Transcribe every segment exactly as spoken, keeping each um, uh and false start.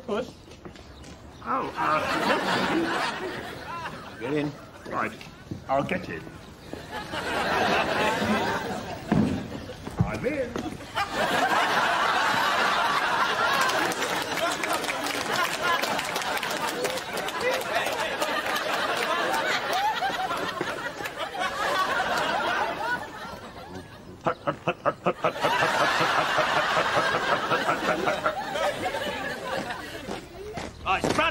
Puss? Oh, uh, get in. Right, I'll get in. I'm in. Right, front.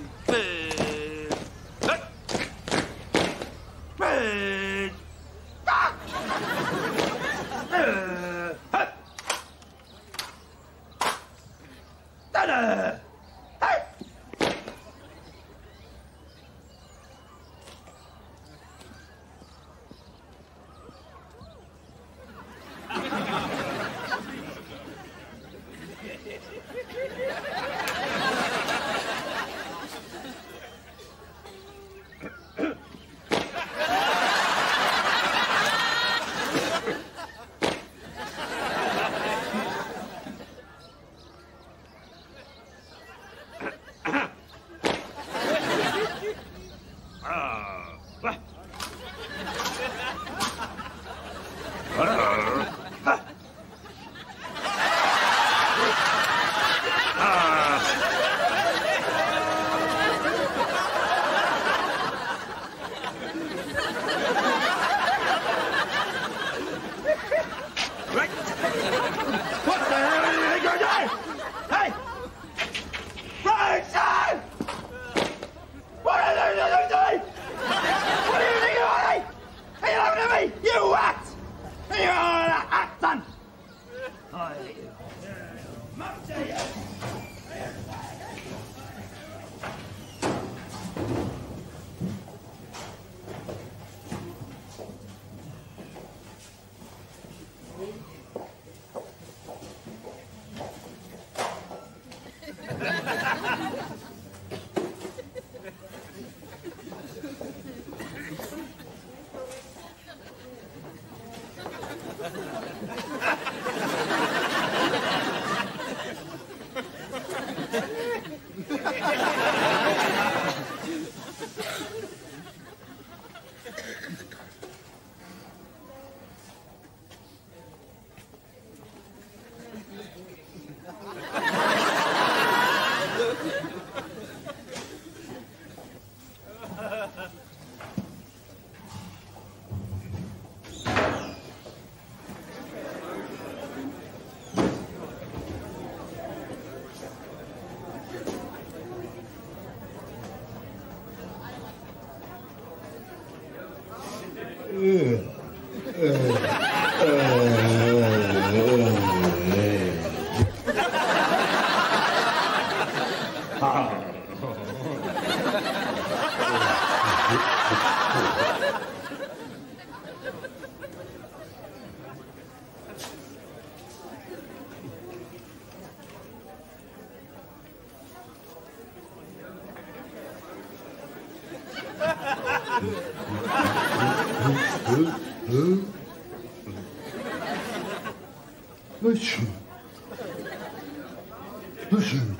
Listen. Listen.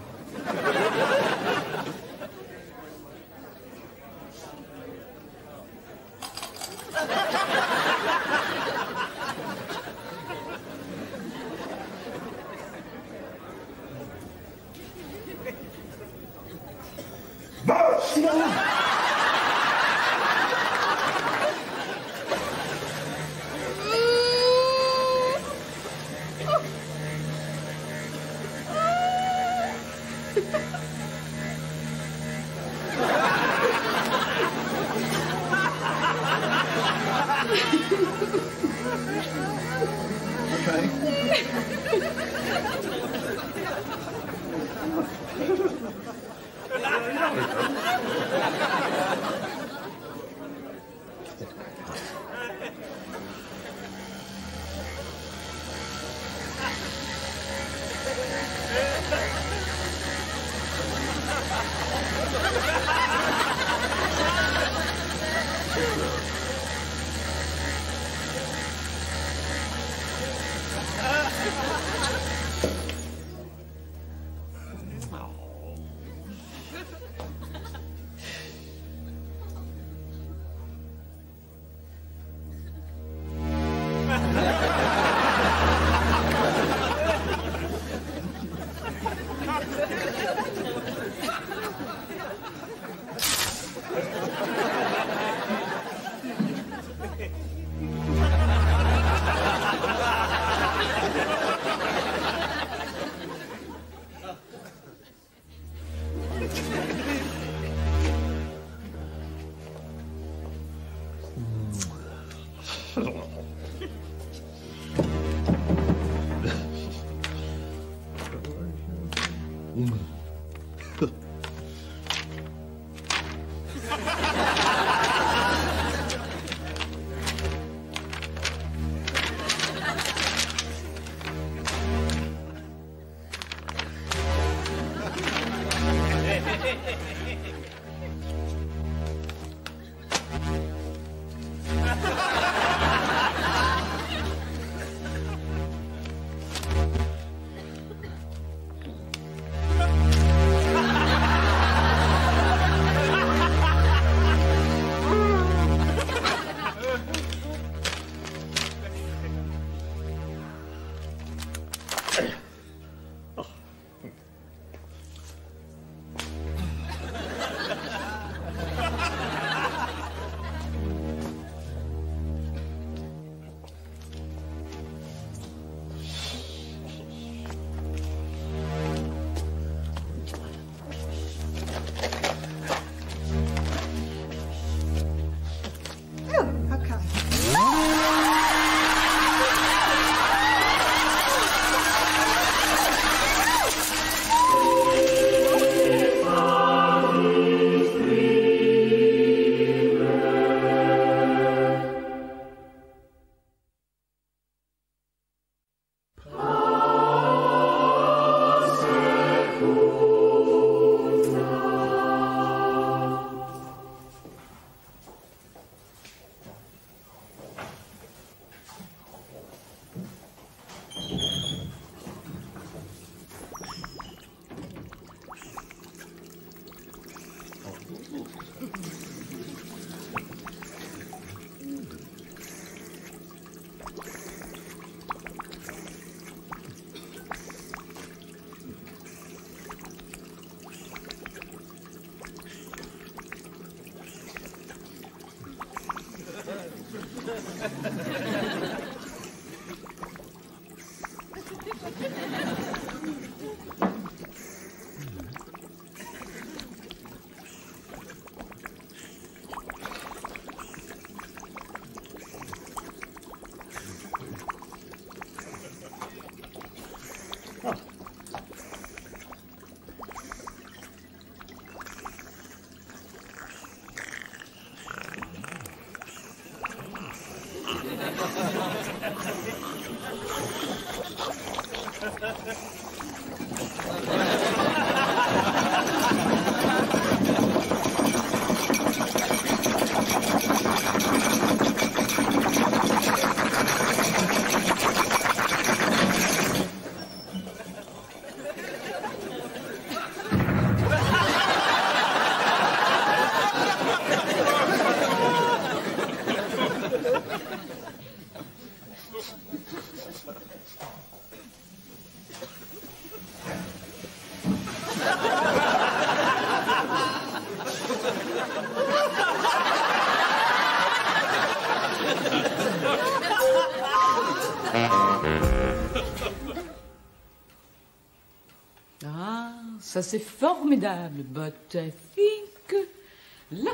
Ça, c'est formidable, but I think... Là.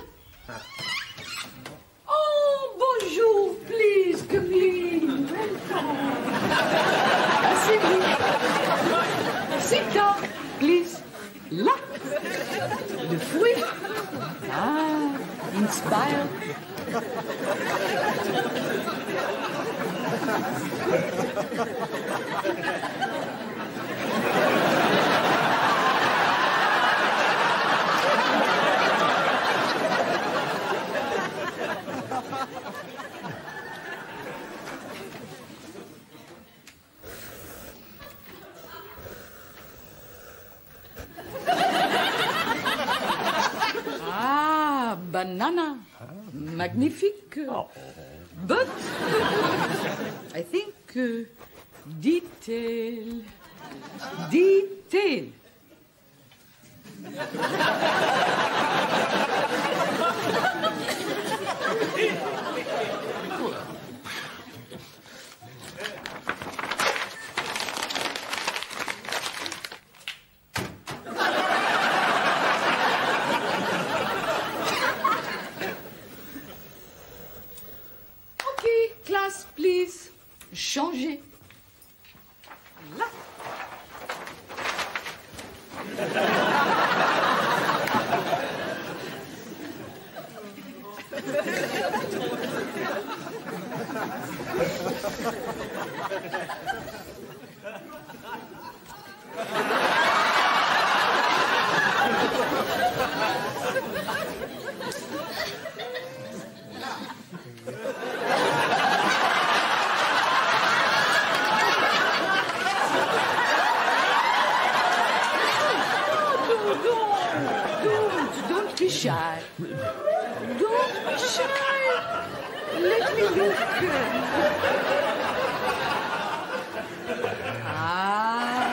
Oh, bonjour, please, come in. Welcome. Asseyez-vous. Sit down, please. Là. Le fruit. Ah, inspire. Banana. Magnifique. Oh. But I think uh, detail. Detail. Please, changez. Là. Be shy. Don't be shy. Let me look. Ah.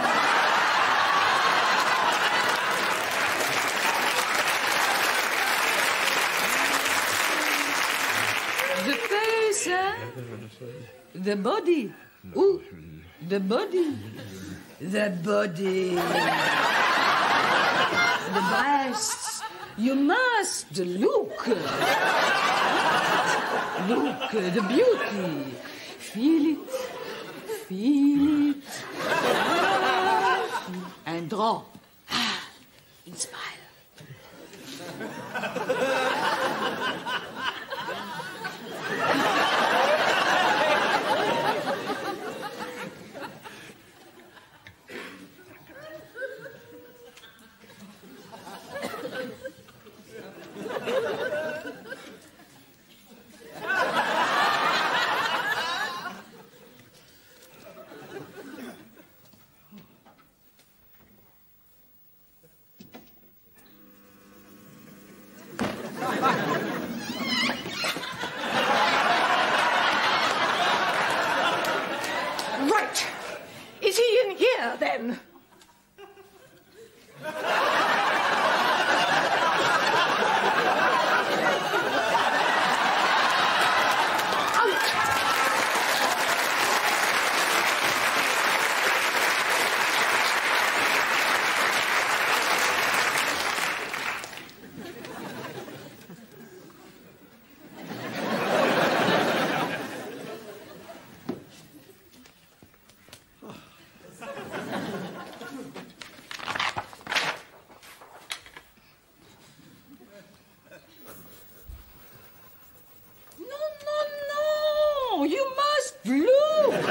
The face, huh? The body. Ooh, the body. The body. The breasts. You must look. Look, the beauty. Feel it. Feel it. And draw. Ah, inspire. Right. Is he in here, then? You must look.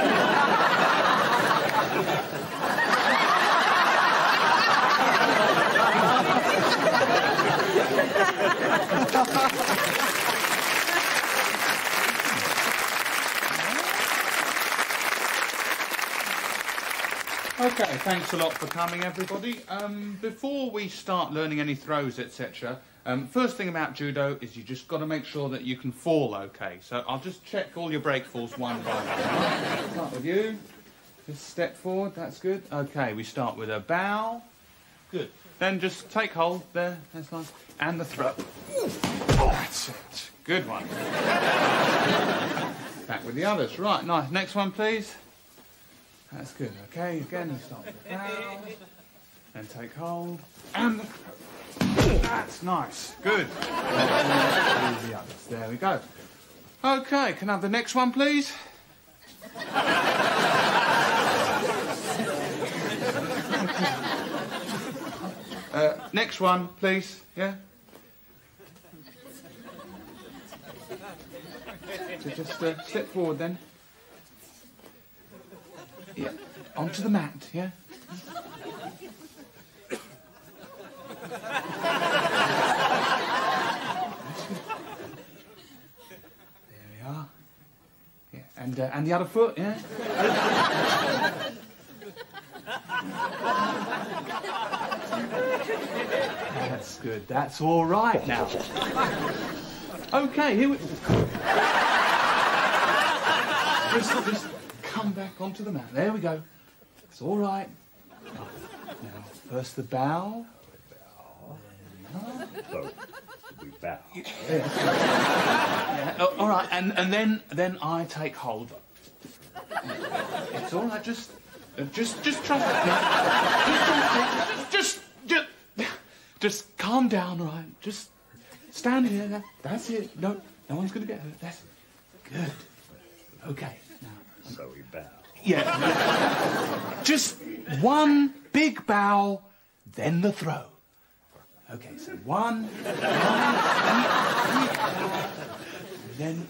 Okay, thanks a lot for coming, everybody. Um, before we start learning any throws, et cetera, um, first thing about judo is you just got to make sure that you can fall okay. So I'll just check all your break falls one by one. Start with you. Just step forward, that's good. Okay, we start with a bow. Good. Then just take hold there, that's nice. And the throw. That's it. Good one. Back with the others. Right, nice. Next one, please. That's good. Okay, again, you start with the bow. And take hold. And the throw. That's nice. Good. And the others. There we go. Okay, can I have the next one, please? Uh, next one, please. Yeah? So just uh, step forward then. Yeah. Onto the mat, yeah? There we are. Yeah. And, uh, and the other foot, yeah? That's good. That's all right now. Okay, here we... Just, just come back onto the mat. There we go. It's all right. Now, first the bow. So, we bow. Yeah, oh, all right, and, and then then I take hold. It's all right, just just just trust me. Just just just just calm down, all right? Just stand here. That's it. No, no one's gonna get hurt. That's good. Okay. Now, So we bow. yeah. Just one big bow, then the throw. Okay, so one, one, then.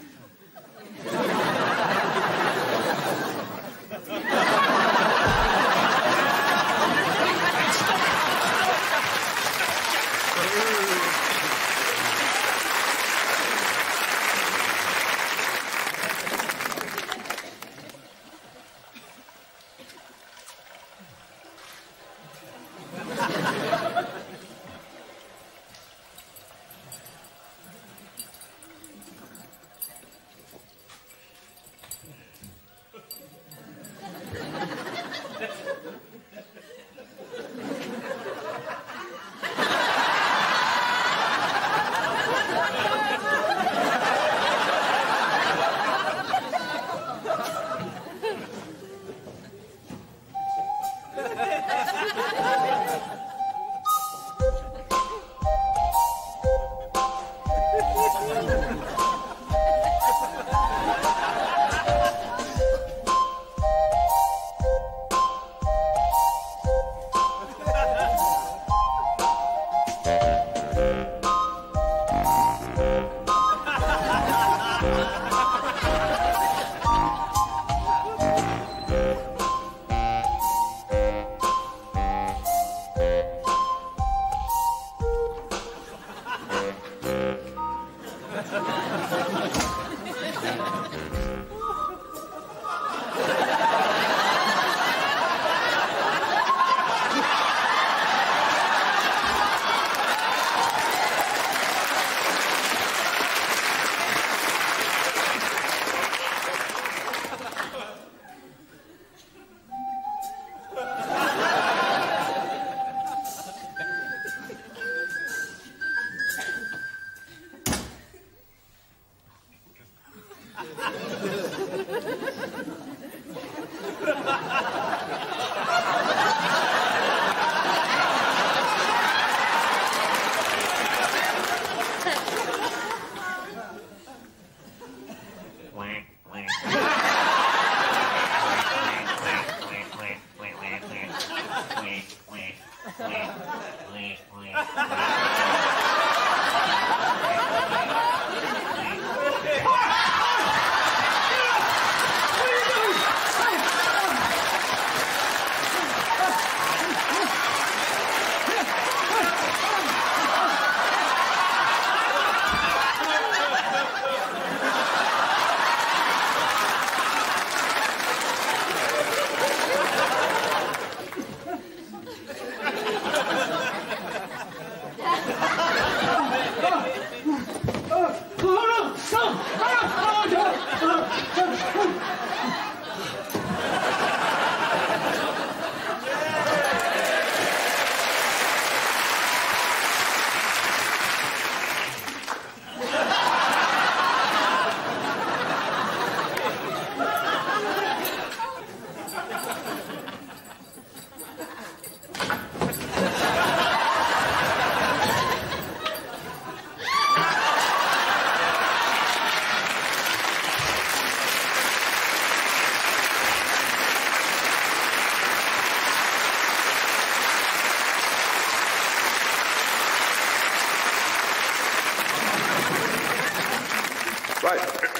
Right.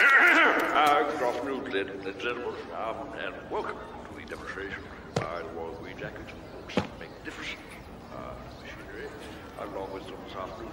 uh, good afternoon, ladies and gentlemen, um, and welcome to the demonstration by the Royal Green Jacket. Looks magnificent uh, machinery, along with some this afternoon.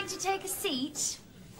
like to take a seat?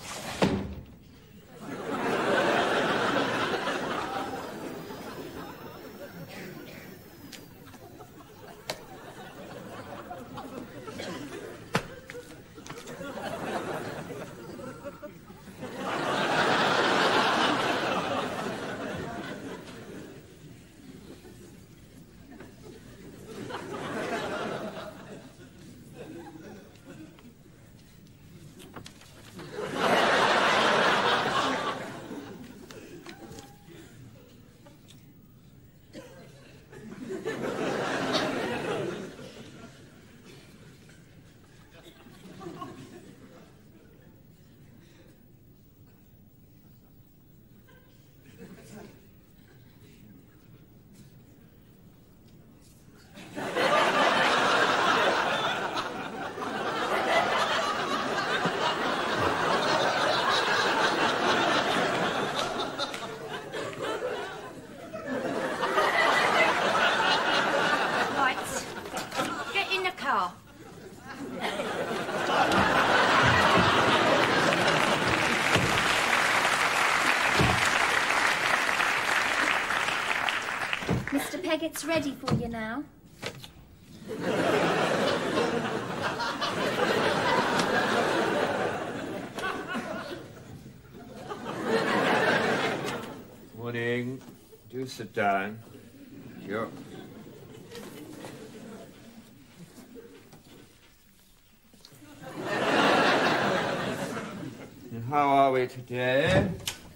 It's ready for you now. Morning. Do sit down. Sure. And how are we today?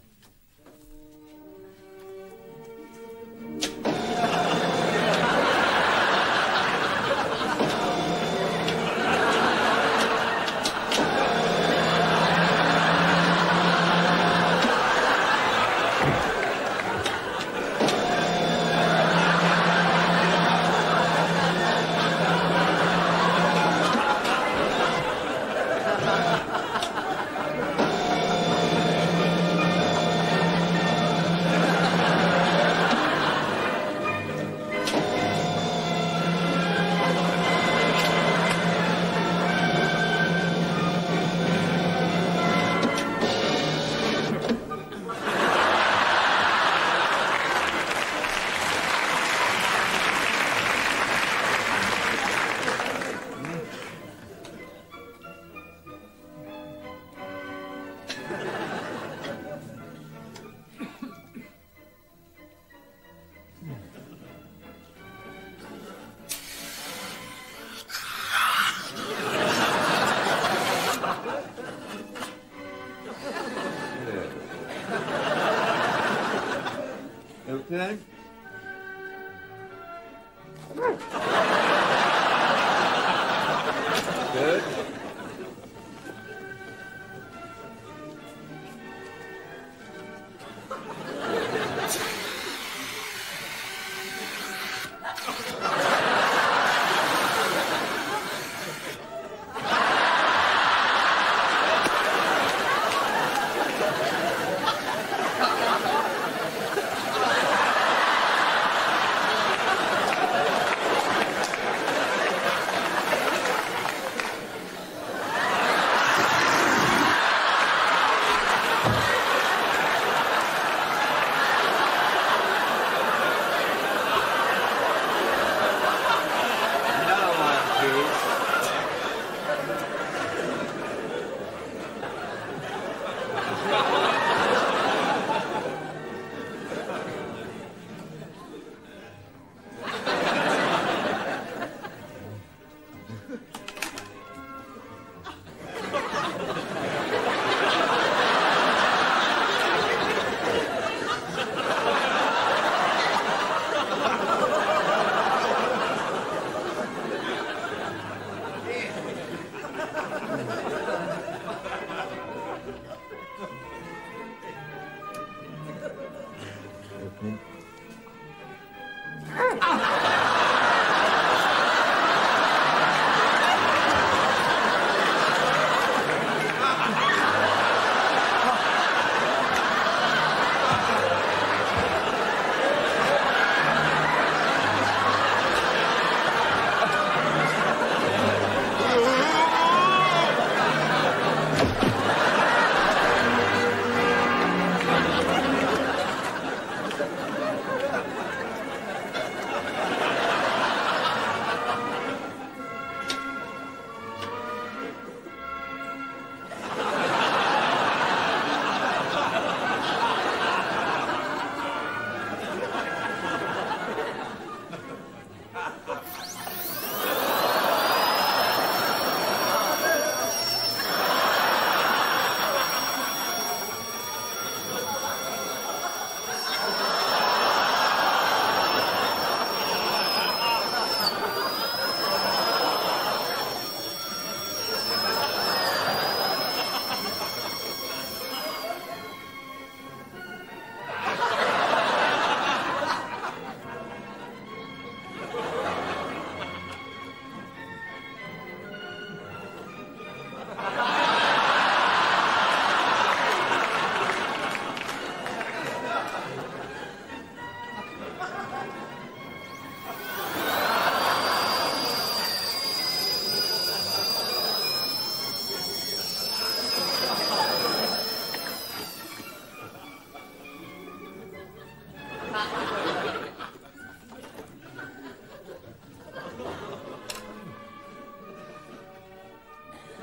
Okay. Good.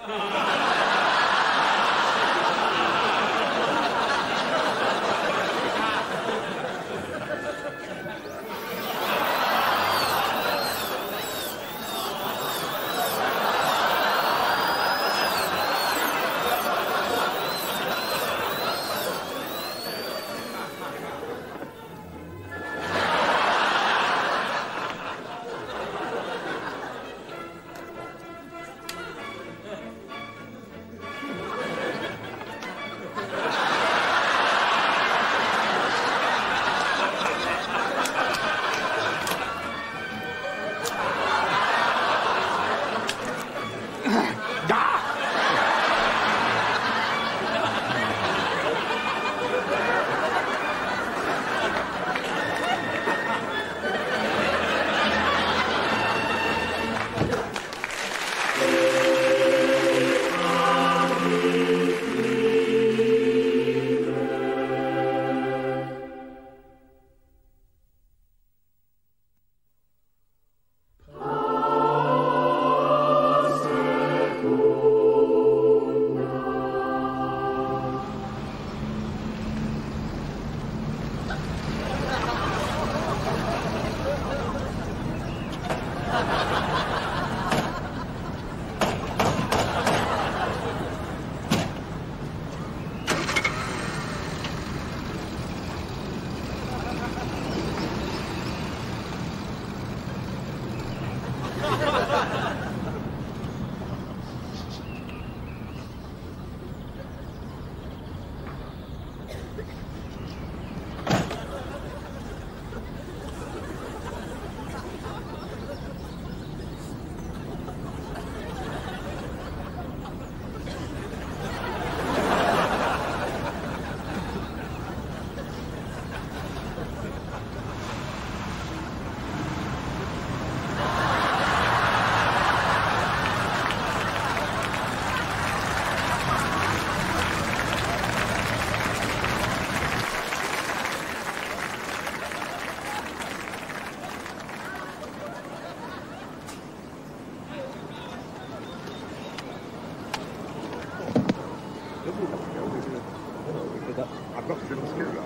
I've got to do the screwdriver.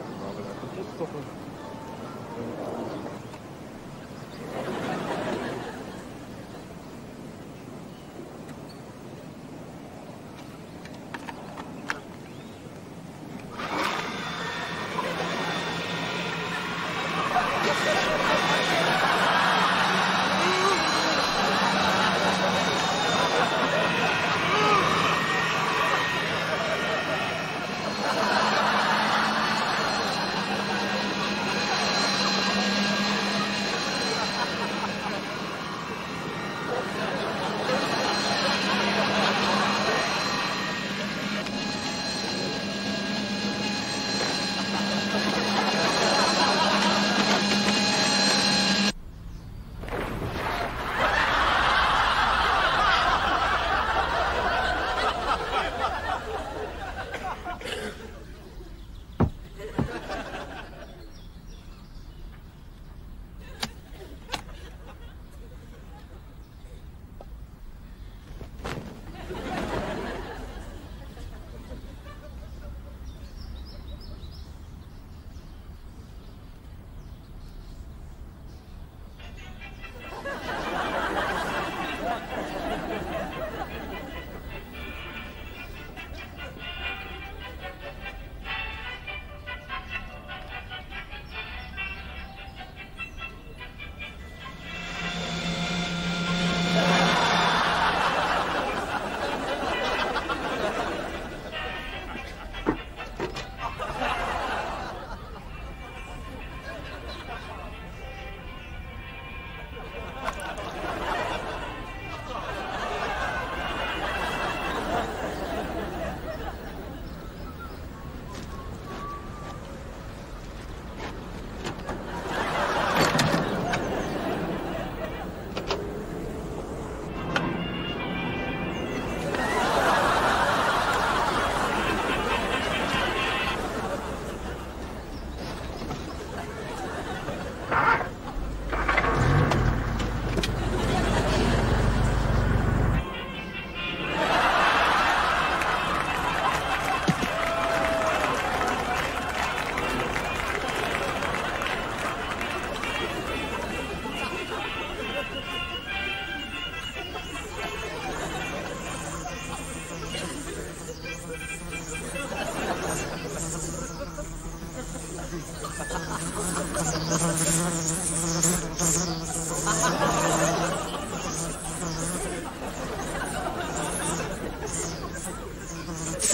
Just sort of...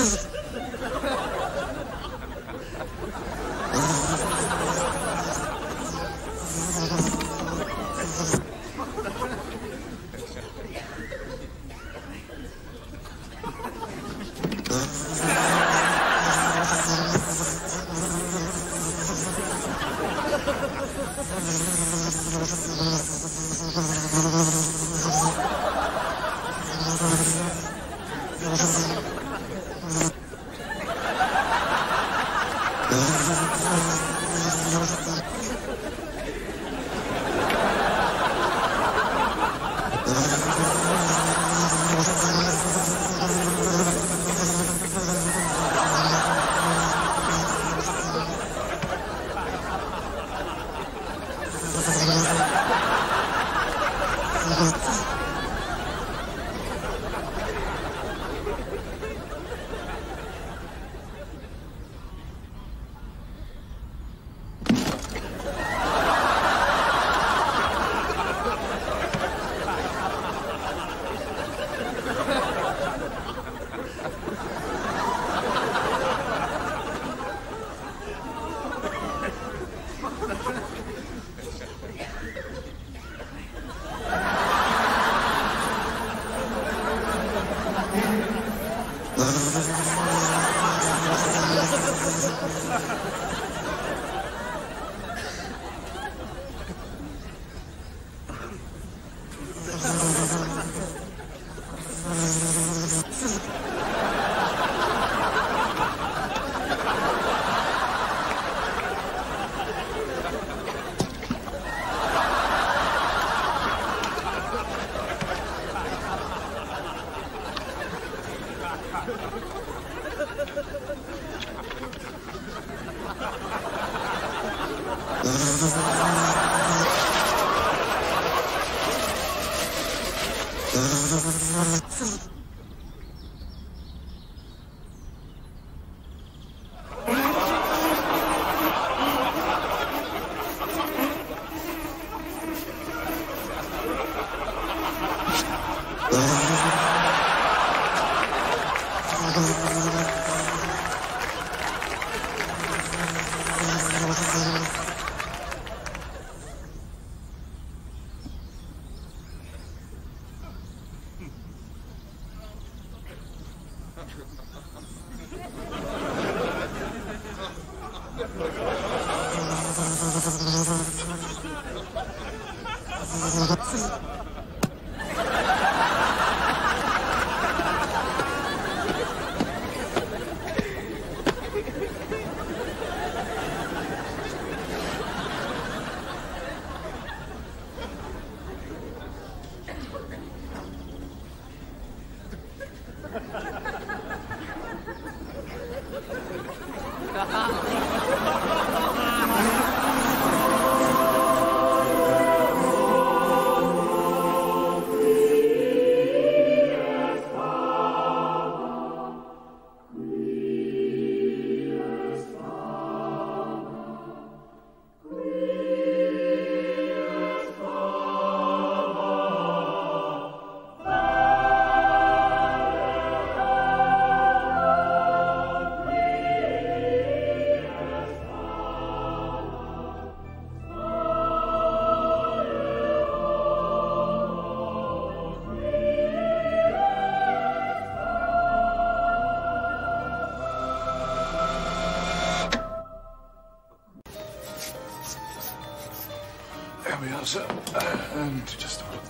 There we are, sir. Uh, and just have a look.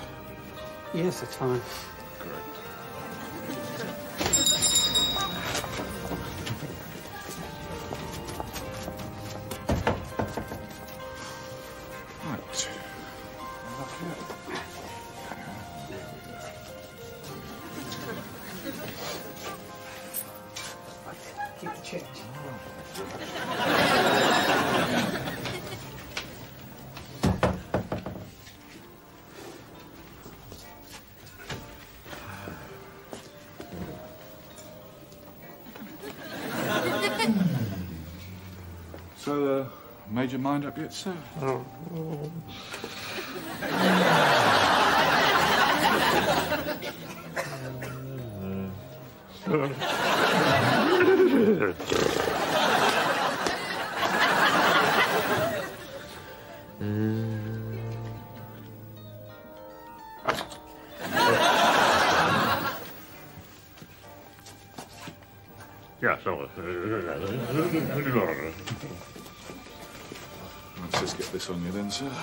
Yes, that's fine. Great. Right. Look here. Keep the change. So, uh, made your mind up yet, sir? Oh. Oh. Yeah, so. Let's just get this on you then, sir.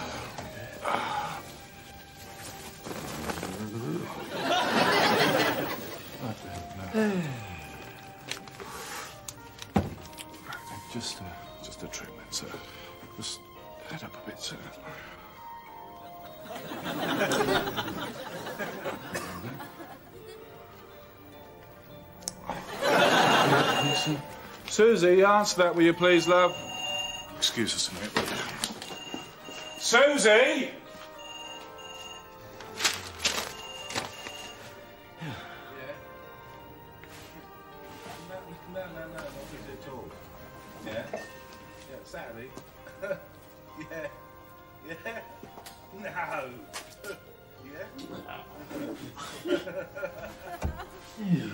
Just, uh, just a trim then, sir. Just head up a bit, sir. Susie, answer that, will you please, love? Excuse us a minute. Susie! No, no, no, not busy at all. Yeah? Yeah, Saturday? yeah. Yeah? No. yeah?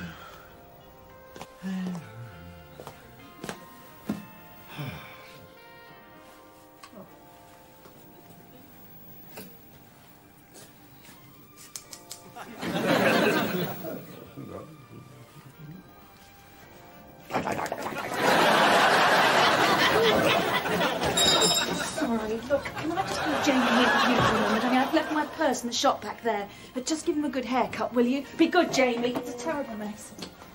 Sorry, look, can I just leave Jamie here with you for a moment? I mean, I've left my purse in the shop back there. But just give him a good haircut, will you? Be good, Jamie. It's a terrible mess.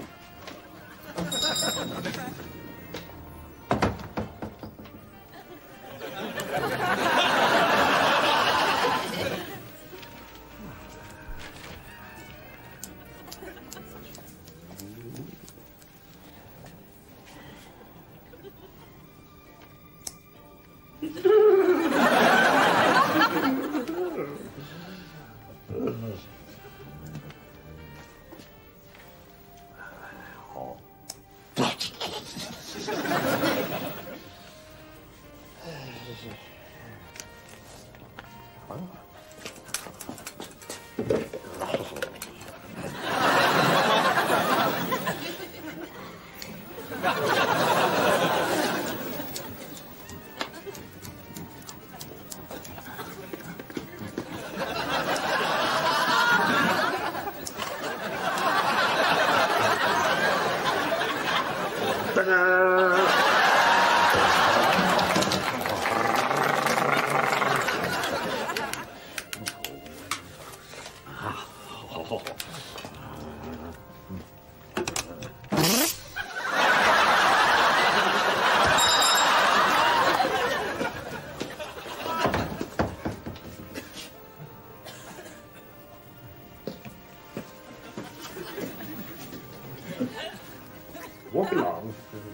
Walk along.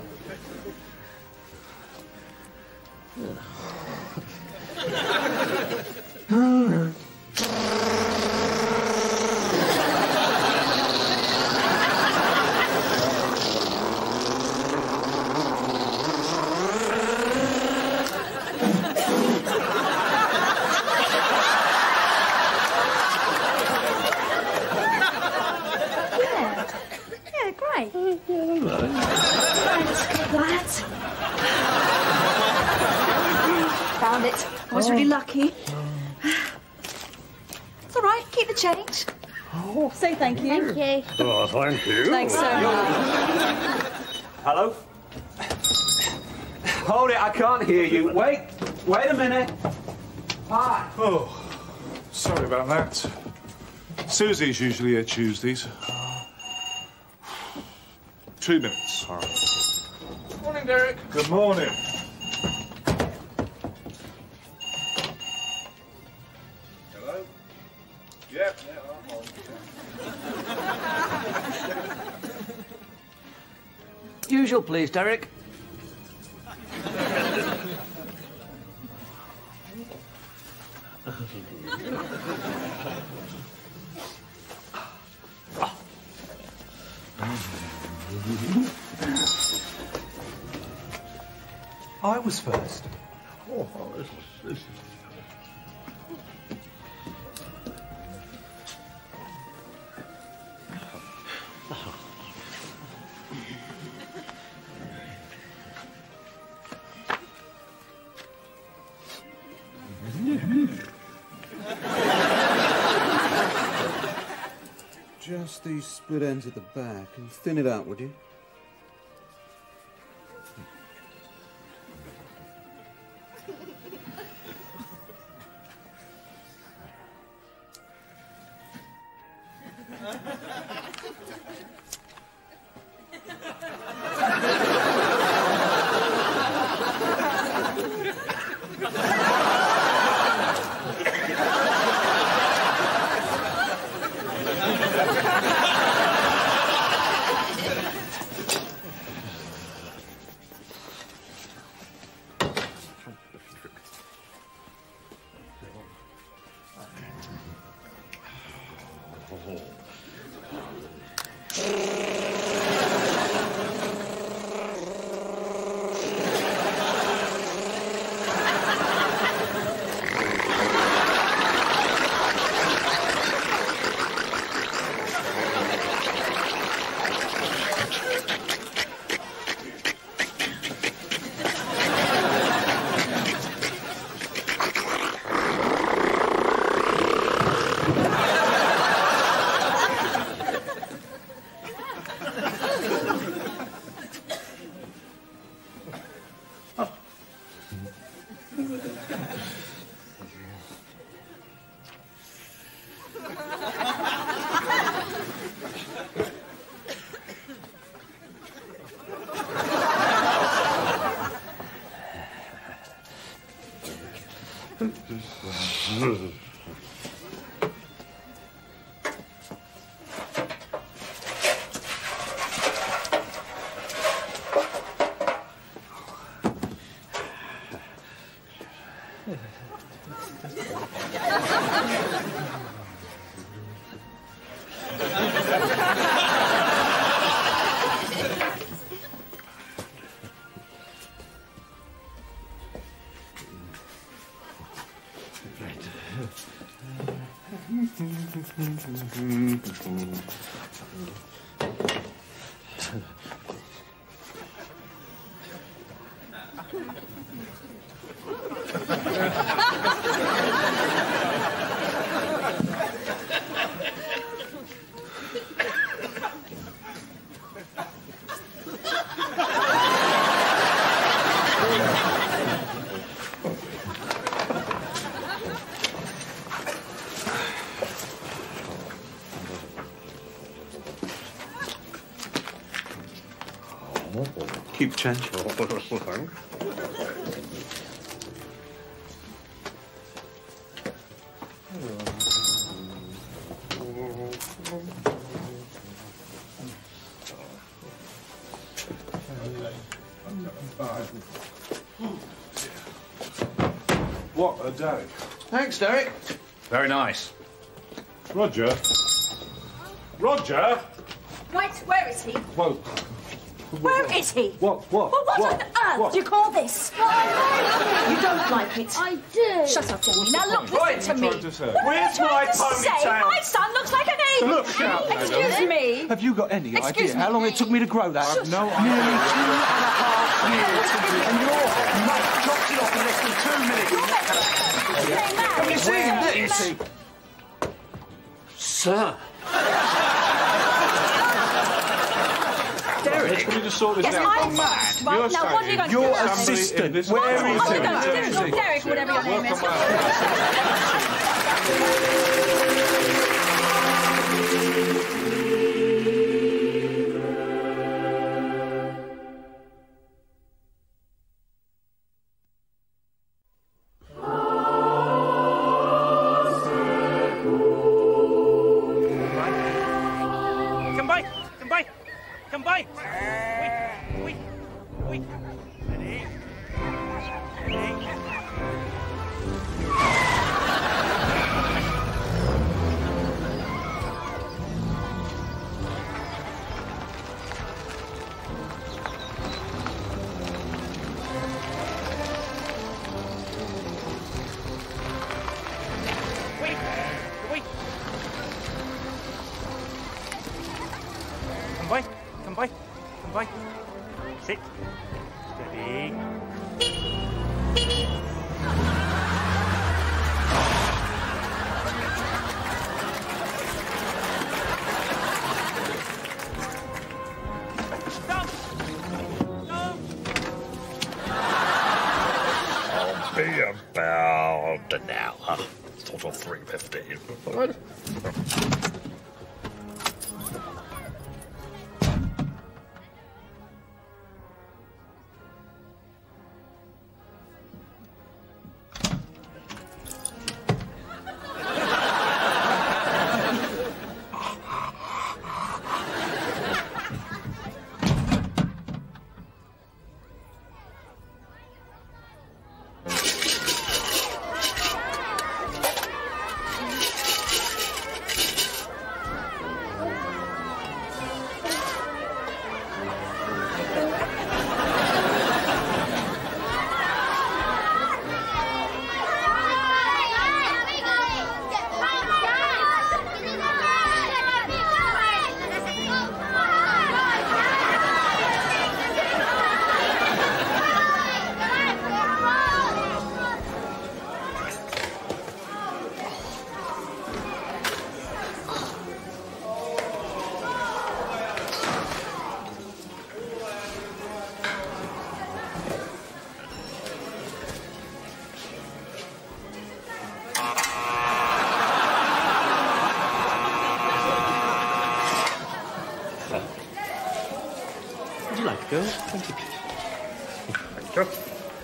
Found it. I was really lucky. It's all right. Keep the change. Oh, say thank you. Thank you. Oh, thank you. Thanks so much. Hello? Hold it, I can't hear you. Wait, wait a minute. Hi. Oh, sorry about that. Susie's usually here Tuesdays. Two minutes. All right. Morning, Derek. Good morning. Hello? Yep, yeah, I'm on. Usual, please, Derek. I was first. Oh, this is, this is... pass these split ends at the back and thin it out, would you? Keep change. What a day. Thanks, Derek. Very nice. Roger. Roger! Right, where is he? Whoa. Where is he? What? What? Well, what, what? on earth What? do you call this? You don't like it. I do. Shut up, Jamie. Now look, What listen are to you me. trying to say? What Where's are you my trying to say? ponytail? My son looks like an ape. Look, shout, madam. Excuse me. Have you got any Excuse idea me. how long it took me to grow that? I've no Nearly idea. two and a half years. And your mate chopped it off in less than two minutes. Have you seen this? Sir. Derek, can we just sort this Yes, out? I'm You're mad. Right, You're now what are you going to Your do? assistant. This Where one. is Oh, he? no, Where Derek, is he? Derek, whatever your name Welcome is. Come by, come by, come by. Wait, wait, wait. Ready? Ready? Wait, wait. Come by, come by, come by. Sit. Steady. about an hour. Sort of three fifteen. All right? Girl, thank you. Thank you.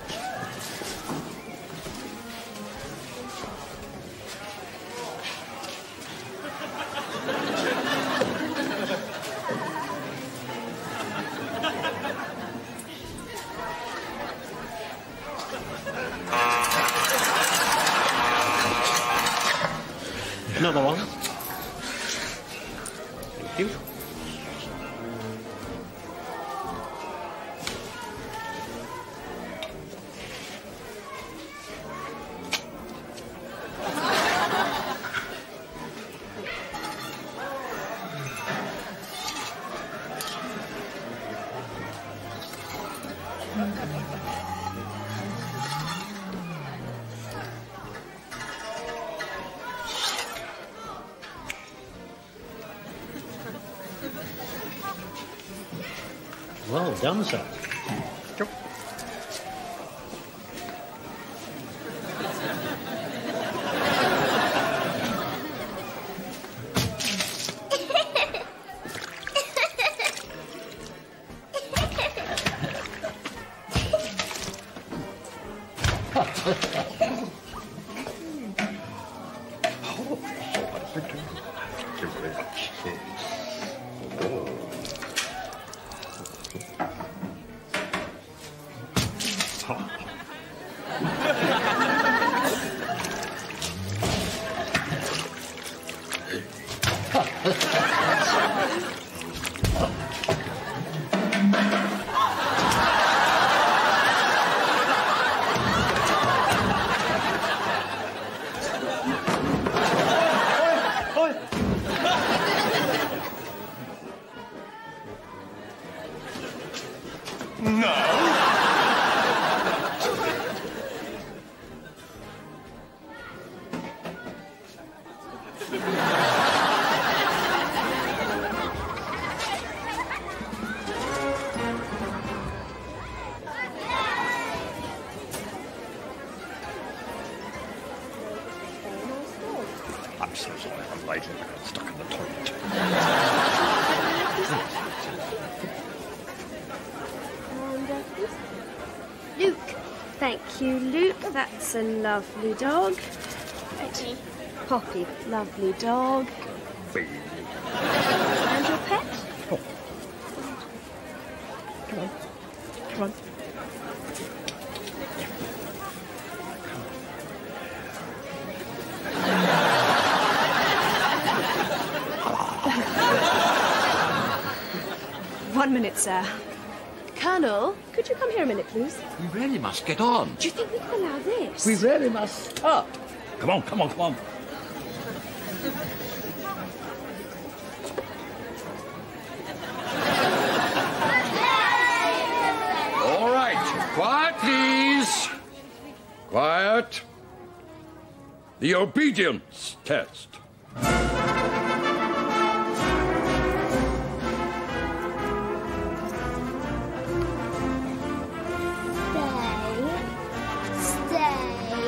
Another one. Thank you. Well done, sir. Sure. I'm so sorry I'm late. I got stuck in the toilet. Luke. Thank you, Luke. That's a lovely dog. Poppy. Poppy. Lovely dog. Bee. And your pet? Oh. Come on. Come on. One minute, sir. Colonel, could you come here a minute, please? We really must get on. Do you think we can allow this? We really must stop. Come on, come on, come on. All right, quiet, please. Quiet. The obedience test. Stay.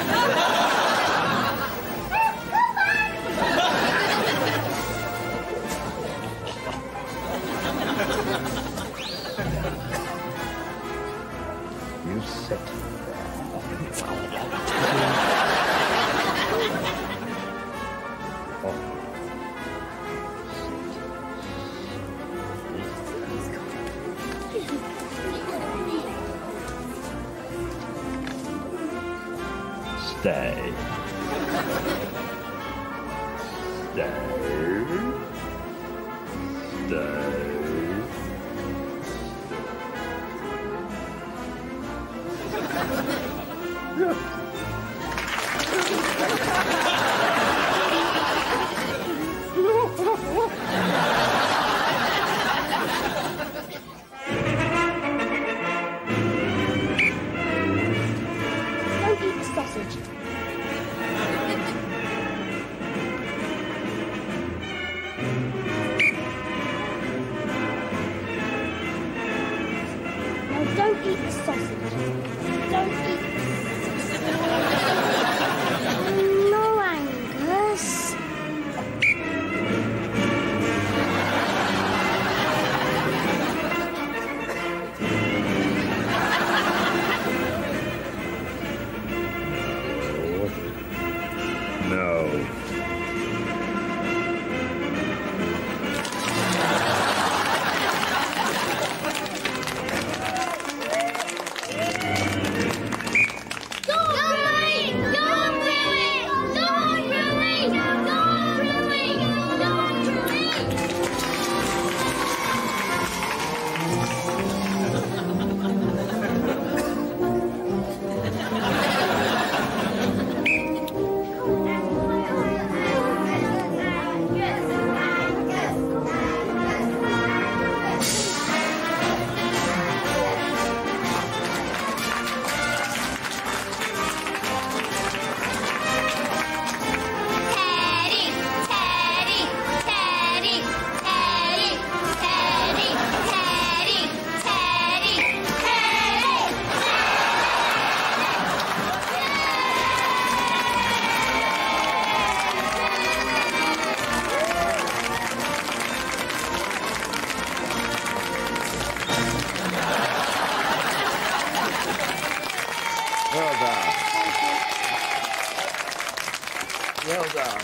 You sit Stay. Stay. Stay. Don't eat the sausage. No, don't eat the sausage. Don't eat the No, Angus. No. Well done. Well done.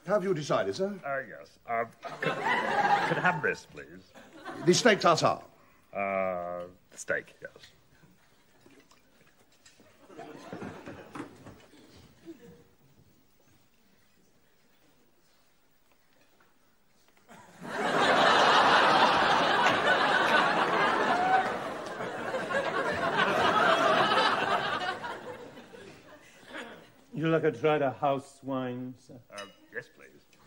Have you decided, sir? Uh, yes. Uh, could, could I have this, please? The steak tartare. Uh, steak, yes. You like a tried a house wine, sir? Uh, yes, please.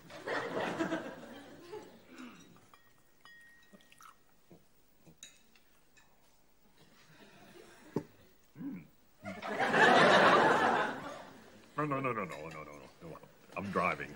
No, no, no, no, no, no, no, no. I'm driving.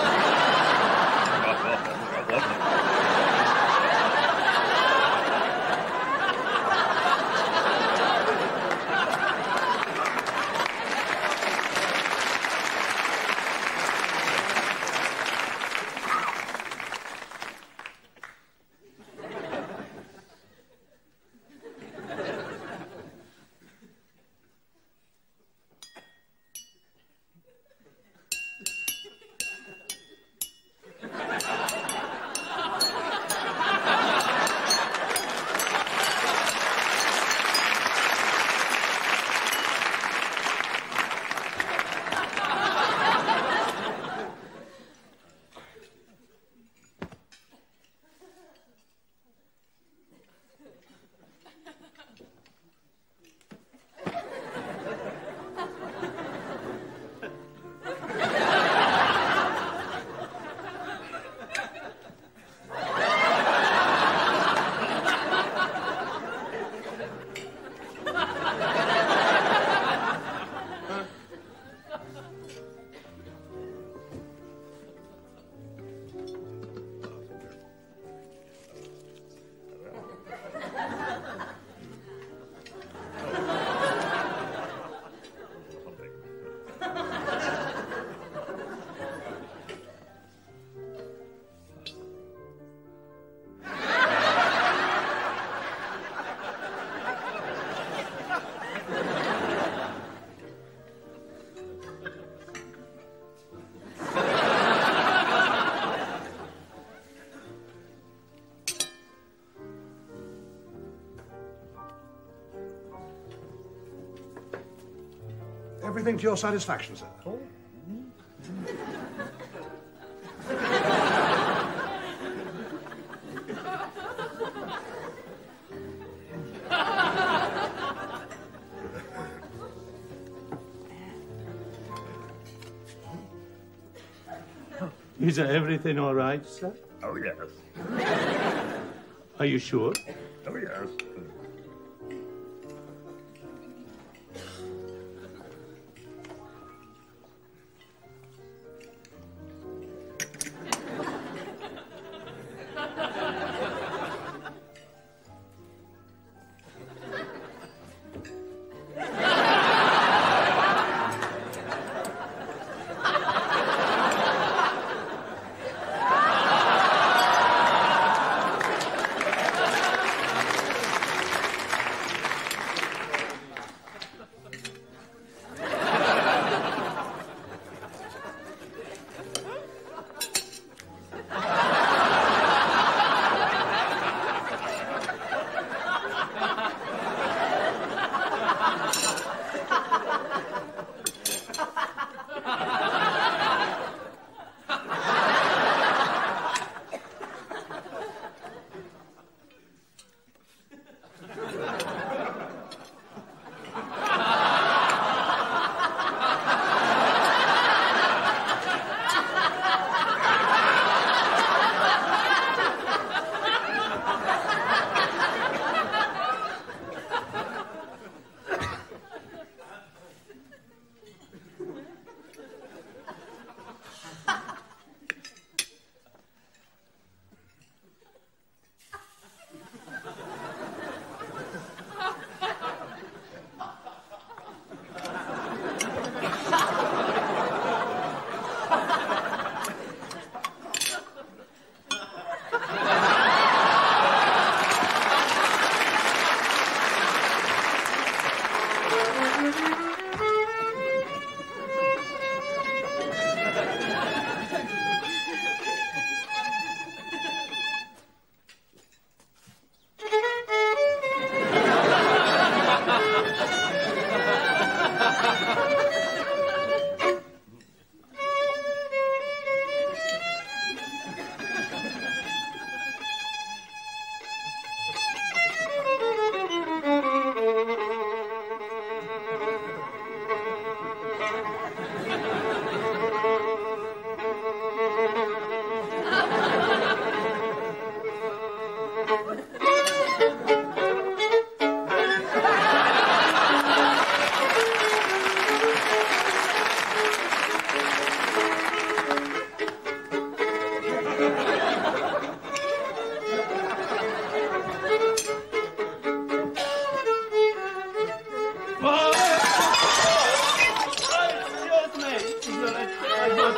Everything to your satisfaction, sir. Oh. Is everything all right, sir? Oh, yes. Are you sure? Oh, yes.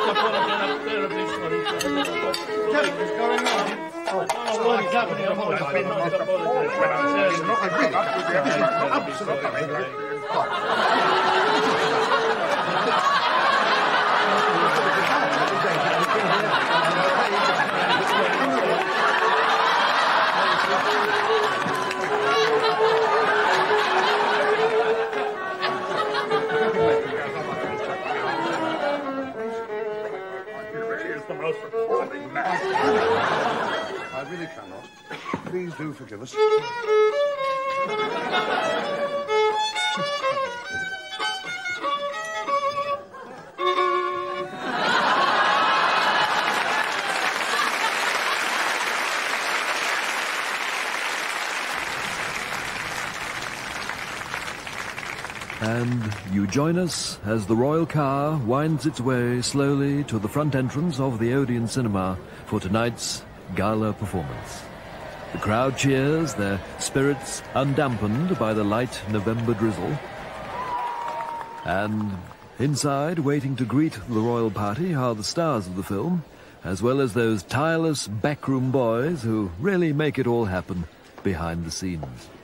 terribly sorry. What's going on? I don't know what is happening. I apologise. I really cannot. Please do forgive us. And you join us as the royal car winds its way slowly to the front entrance of the Odeon Cinema for tonight's gala performance. The crowd cheers, their spirits undampened by the light November drizzle. And inside, waiting to greet the royal party, are the stars of the film, as well as those tireless backroom boys who really make it all happen behind the scenes.